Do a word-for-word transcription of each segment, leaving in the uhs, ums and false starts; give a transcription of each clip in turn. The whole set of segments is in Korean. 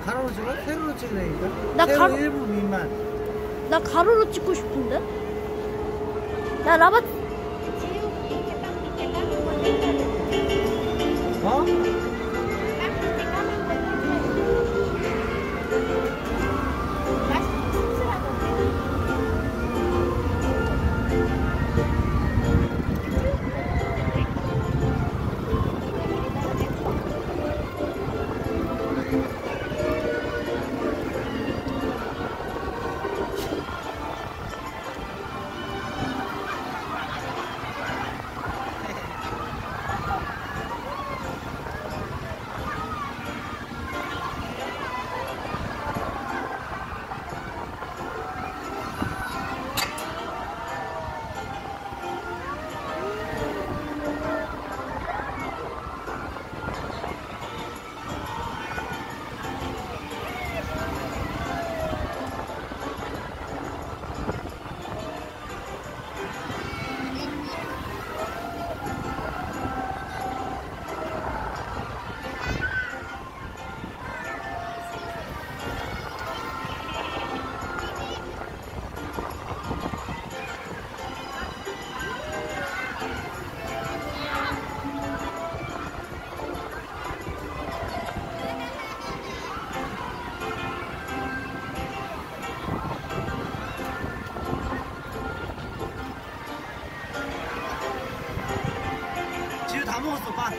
가로로 찍어? 세로로 찍으니까? 나 세로 가로- 일 분 미만. 나 가로로 찍고 싶은데? 나 라바 어? 지우 다 먹었어, 밥.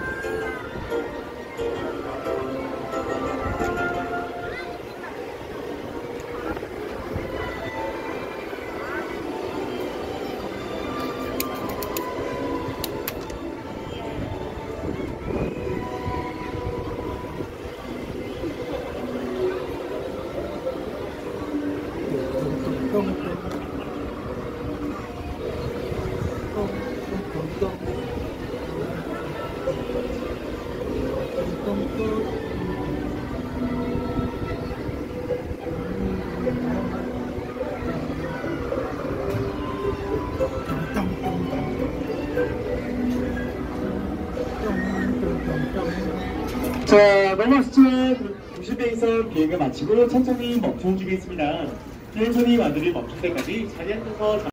자, 넘어 수치와 구십 대 이상 비행을 마치고 천천히 멈춰주겠습니다. 천천히 완전히 멈출 때까지 자리 앉아서